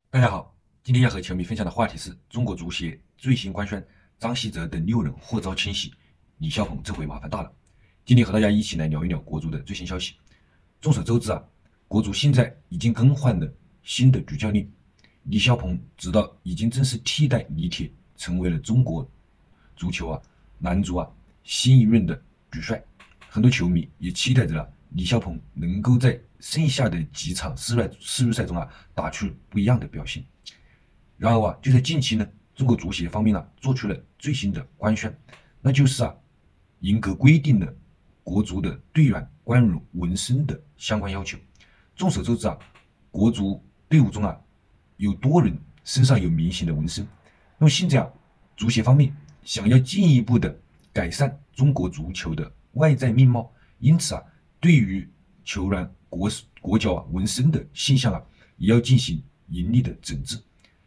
大家好，今天要和球迷分享的话题是中国足协最新官宣，张稀哲等6人获遭清洗，李霄鹏这回麻烦大了。今天和大家一起来聊一聊国足的最新消息。众所周知啊，国足现在已经更换了新的主教练，李霄鹏直到已经正式替代李铁，成为了中国足球男足新一任的主帅。很多球迷也期待着李霄鹏能够在剩下的几场世预赛中打出不一样的表现。然而就在近期呢，中国足协方面做出了最新的官宣，那就是严格规定了国足的队员关于纹身的相关要求。众所周知国足队伍中有多人身上有明显的纹身。那么现在足协方面想要进一步的改善中国足球的外在面貌，因此对于球员国脚纹身的现象也要进行严厉的整治。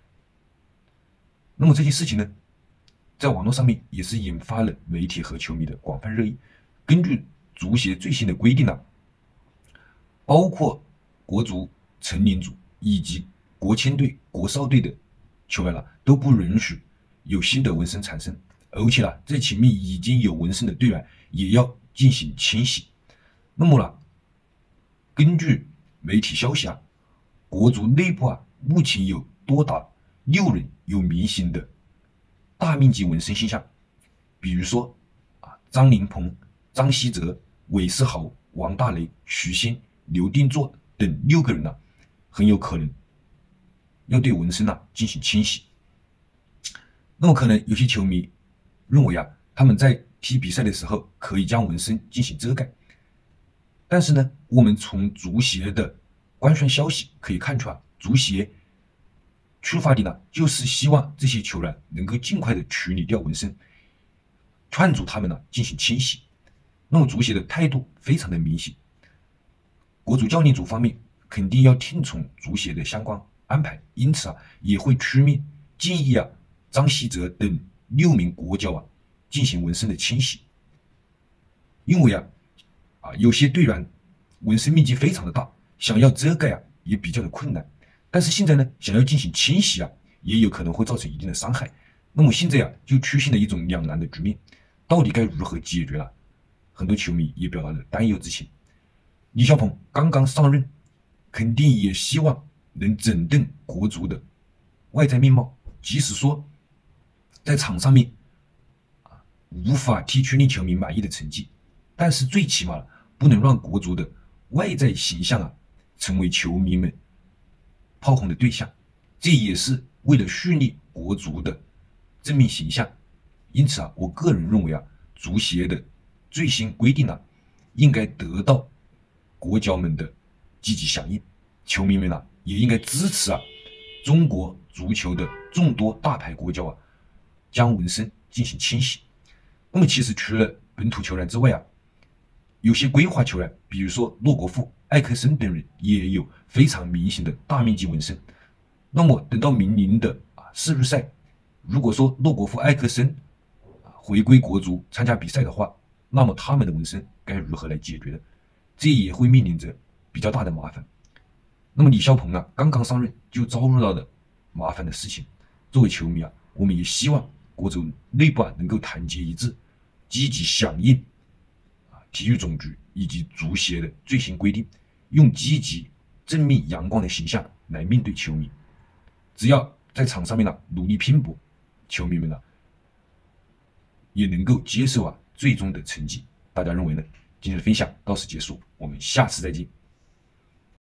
那么这件事情呢，在网络上面也是引发了媒体和球迷的广泛热议。根据足协最新的规定包括国足、成年组以及国青队、国少队的球员都不允许有新的纹身产生，而且在前面已经有纹身的队员也要进行清洗。那么根据媒体消息国足内部目前有多达6人有明显的大面积纹身现象，比如说张琳芃、张稀哲、韦世豪、王大雷、许昕、刘定座等6个人很有可能要对纹身进行清洗。那么可能有些球迷认为他们在踢比赛的时候可以将纹身进行遮盖，但是呢，我们从足协的官宣消息可以看出足协出发点就是希望这些球员能够尽快的处理掉纹身，劝阻他们进行清洗。那么足协的态度非常的明显，国足教练组方面肯定要听从足协的相关安排，因此也会出面建议张稀哲等6名国脚进行纹身的清洗。因为有些队员纹身面积非常的大，想要遮盖也比较的困难。但是现在呢，想要进行清洗也有可能会造成一定的伤害。那么现在就出现了一种两难的局面，到底该如何解决很多球迷也表达了担忧之情。李霄鹏刚刚上任，肯定也希望能整顿国足的外在面貌，即使说在场上面无法踢出令球迷满意的成绩，但是最起码不能让国足的外在形象成为球迷们炮轰的对象，这也是为了树立国足的正面形象。因此我个人认为足协的最新规定应该得到国脚们的积极响应，球迷们也应该支持中国足球的众多大牌国脚将纹身进行清洗。那么其实除了本土球员之外有些归化球员，比如说洛国富、艾克森等人也有非常明显的大面积纹身。那么等到明年的世预赛，如果说洛国富、艾克森回归国足参加比赛的话，那么他们的纹身该如何来解决呢？这也会面临着比较大的麻烦。那么李霄鹏刚刚上任就遭遇到了麻烦的事情。作为球迷我们也希望国足内部能够团结一致，积极响应体育总局以及足协的最新规定，用积极、正面、阳光的形象来面对球迷。只要在场上面努力拼搏，球迷们也能够接受最终的成绩。大家认为呢？今天的分享到此结束，我们下次再见。